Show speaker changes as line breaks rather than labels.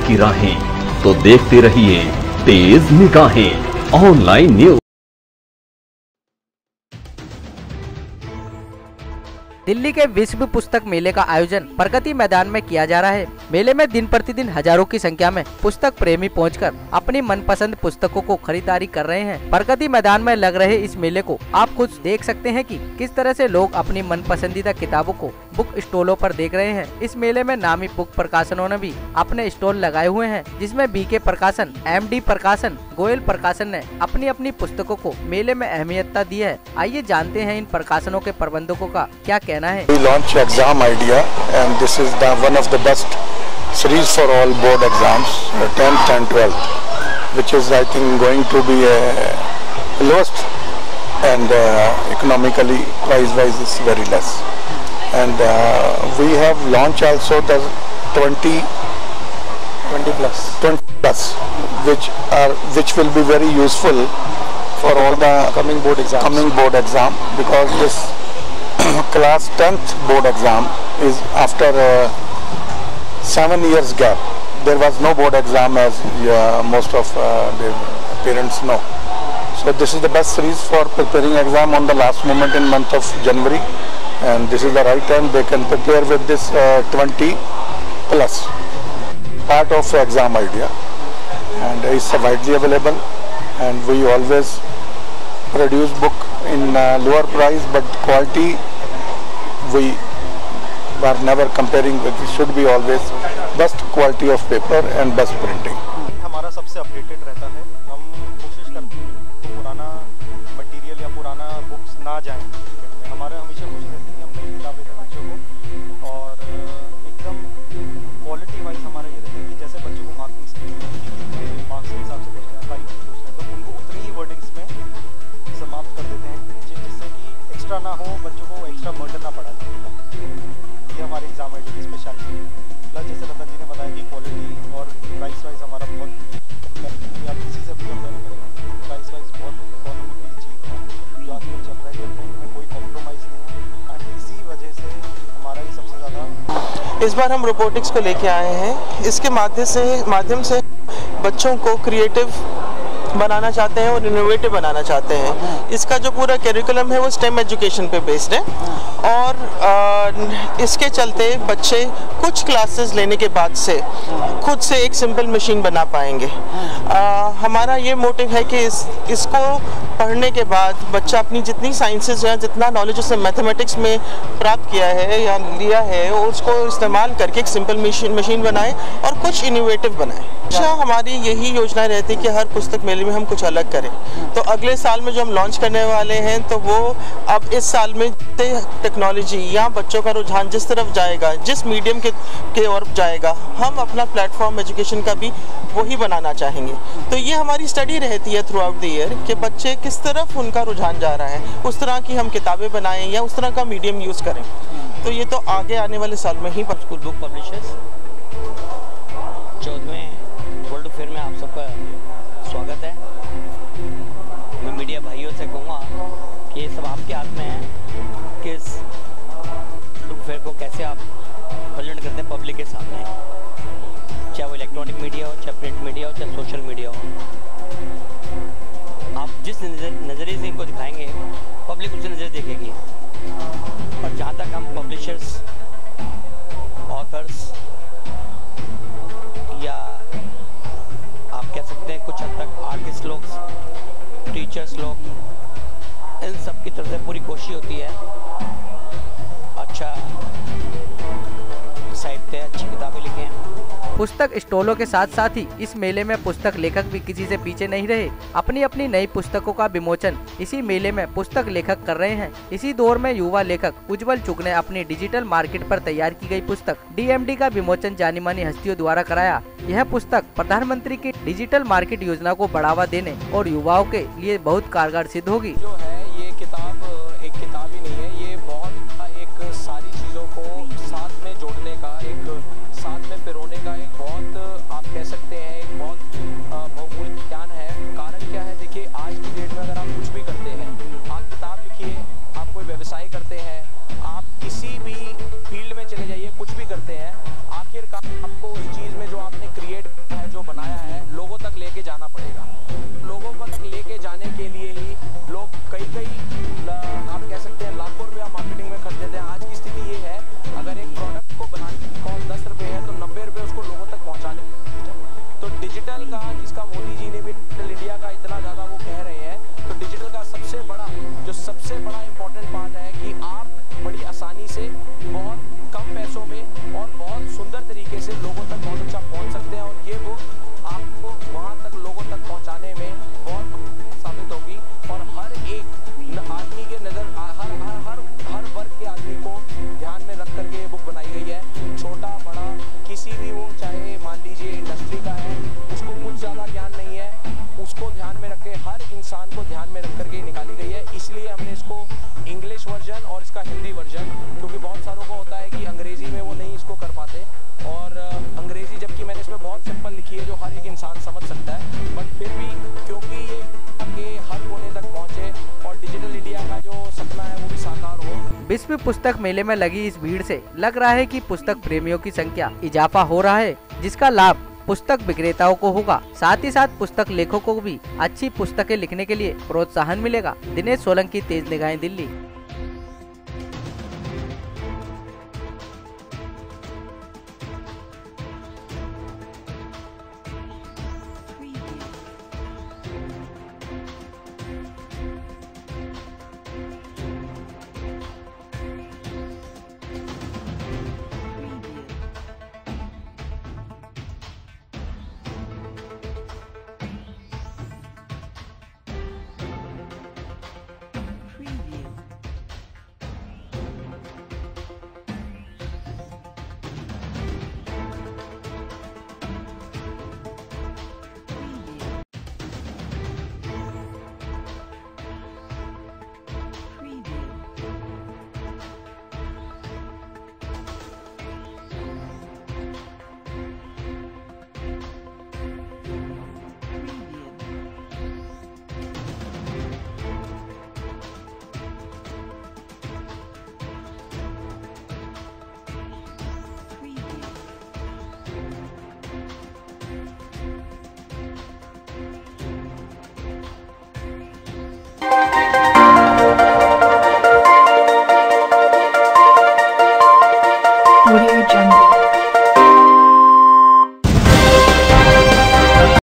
की राहें, तो देखते रहिए तेज निगाहें ऑनलाइन न्यूज।
दिल्ली के विश्व पुस्तक मेले का आयोजन प्रगति मैदान में किया जा रहा है। मेले में दिन प्रतिदिन हजारों की संख्या में पुस्तक प्रेमी पहुंचकर अपनी मनपसंद पुस्तकों को खरीदारी कर रहे हैं। प्रगति मैदान में लग रहे इस मेले को आप खुद देख सकते हैं कि किस तरह से लोग अपनी मनपसंदीदा किताबों को बुक स्टॉलों पर देख रहे हैं। इस मेले में नामी बुक प्रकाशनों ने भी अपने स्टॉल लगाए हुए हैं, जिसमें बीके प्रकाशन, एमडी प्रकाशन, गोयल प्रकाशन ने अपनी अपनी पुस्तकों को मेले में अहमियत दी है। आइए जानते हैं इन प्रकाशनों के प्रबंधकों का क्या कहना है।
We launch Exam Idea and this is one of the best series for all board exams, 10th and 12th, which is I think going to be lowest and economically price-wise is very less. And we have launched also the 20 plus, which will be very useful for all the coming board exam, because this class 10th board exam is after 7 years gap. There was no board exam, as most of the parents know. So this is the best series for preparing exam on the last moment in month of January, and this is the right time they can prepare with this 20 plus part of Exam Idea, and it's widely available, and we always produce book in lower price, but quality we are never comparing with. It should be always best quality of paper and best printing.
हमारा सबसे updated रहता है। हम कोशिश करते हैं तो पुराना मटेरियल या पुराना बुक्स ना जाएं। हमारा हमेशा कोशिश रहती है हम नई किताबें दें बच्चों को, और एकदम क्वालिटी वाइज हमारा ये रहता है कि जैसे बच्चों को मार्क्स के हिसाब से पूछते हैं, 5 पूछते हैं, तो उनको उतनी ही वर्डिंग्स में समाप्त कर देते हैं, जिससे कि एक्स्ट्रा ना हो, बच्चों को एक्स्ट्रा बर्डन ना पड़ा। ये हमारे एग्जाम आईडी की स्पेशलिटी है। प्लस जैसे रतन जी ने बताया कि क्वालिटी और प्राइस वाइज हमारा बहुत, आप किसी से भी कंपेयर करेंगे, प्राइस वाइज बहुत इकोनॉमिकली चीप है, जो आजकल चल रहा है, में कोई कॉम्प्रोमाइज़ नहीं है, एंड इसी वजह से हमारा ही सबसे ज़्यादा।
इस बार हम रोबोटिक्स को लेके आए हैं। इसके माध्यम से बच्चों को क्रिएटिव बनाना चाहते हैं और इनोवेटिव बनाना चाहते हैं। इसका जो पूरा करिकुलम है वो स्टेम एजुकेशन पे बेस्ड है, और इसके चलते बच्चे कुछ क्लासेस लेने के बाद से खुद से एक सिंपल मशीन बना पाएंगे। हमारा ये मोटिव है कि इसको पढ़ने के बाद बच्चा अपनी जितनी साइंसेज या जितना नॉलेज उसने मैथमेटिक्स में प्राप्त किया है या लिया है, उसको इस्तेमाल करके एक सिंपल मशीन बनाए और कुछ इनोवेटिव बनाए। अच्छा, हमारी यही योजना रहती है कि हर पुस्तक मेले में हम कुछ अलग करें। तो अगले साल में जो हम लॉन्च करने वाले हैं, तो वो अब इस साल में टेक्नोलॉजी या बच्चों का रुझान जिस तरफ जाएगा, जिस मीडियम के ओर जाएगा, हम अपना प्लेटफॉर्म एजुकेशन का भी वही बनाना चाहेंगे। तो ये हमारी स्टडी रहती है थ्रू आउट द ईयर कि बच्चे किस तरफ उनका रुझान जा रहा है, उस तरह की हम किताबें बनाएं या उस तरह का मीडियम यूज़ करें। तो ये तो आगे आने वाले साल में ही।
स्कूल बुक पब्लिशर्स 14वें वर्ल्ड फेयर में आप सबका स्वागत है। मैं मीडिया भाइयों से कहूँगा कि ये सब आपके हाथ में है कि इस वर्ल्ड फेयर को कैसे आप प्रेजेंट करते हैं पब्लिक के सामने, चाहे वो इलेक्ट्रॉनिक मीडिया हो, चाहे प्रिंट मीडिया हो, चाहे सोशल मीडिया हो। आप जिस नज़रिए से इनको दिखाएंगे, पब्लिक उसी नज़र देखेगी। और जहाँ तक हम पब्लिशर्स, ऑथर्स या आप कह सकते हैं कुछ हद तक आर्टिस्ट लोग, टीचर्स लोग, इन सब की तरफ से पूरी कोशिश होती है अच्छा साहित्य, अच्छी किताबें लिखें।
पुस्तक स्टॉलों के साथ साथ ही इस मेले में पुस्तक लेखक भी किसी से पीछे नहीं रहे। अपनी अपनी नई पुस्तकों का विमोचन इसी मेले में पुस्तक लेखक कर रहे हैं। इसी दौर में युवा लेखक उज्जवल चुग ने अपनी डिजिटल मार्केट पर तैयार की गई पुस्तक DMD का विमोचन जानी मानी हस्तियों द्वारा कराया। यह पुस्तक प्रधानमंत्री की डिजिटल मार्केट योजना को बढ़ावा देने और युवाओं के लिए बहुत कारगर सिद्ध होगी।
जो है ये किताब एक किताब ही नहीं है, ये बहुत एक सारी चीज़ों को साथ में जोड़ने का, एक साथ में पिरोने का, एक बहुत आप कह सकते हैं एक बहुत बहुमूल्य ज्ञान है। कारण क्या है, देखिए आज की डेट में अगर आप कुछ भी करते हैं, आप किताब लिखिए, आप कोई व्यवसाय करते हैं, आप किसी भी फील्ड में चले जाइए, कुछ भी करते हैं, आखिरकार आपको उस चीज़ में जो आपने क्रिएट
संविधान को ध्यान में रख करके निकाली गई है, इसलिए हमने इसको इंग्लिश वर्जन और इसका हिंदी वर्जन, क्योंकि बहुत सारों को होता है कि अंग्रेजी में वो नहीं इसको कर पाते, और अंग्रेजी जबकि मैंने इसमें बहुत सिंपल लिखी है जो हर एक इंसान समझ सकता है, बट फिर भी क्योंकि ये आगे हर कोने तक पहुँचे और डिजिटल इंडिया का जो सपना है वो भी साकार हो।
विश्व पुस्तक मेले में लगी इस भीड़ से लग रहा है कि पुस्तक प्रेमियों की संख्या इजाफा हो रहा है, जिसका लाभ पुस्तक विक्रेताओं को होगा। साथ ही साथ पुस्तक लेखकों को भी अच्छी पुस्तकें लिखने के लिए प्रोत्साहन मिलेगा। दिनेश सोलंकी, तेज निगाहें, दिल्ली।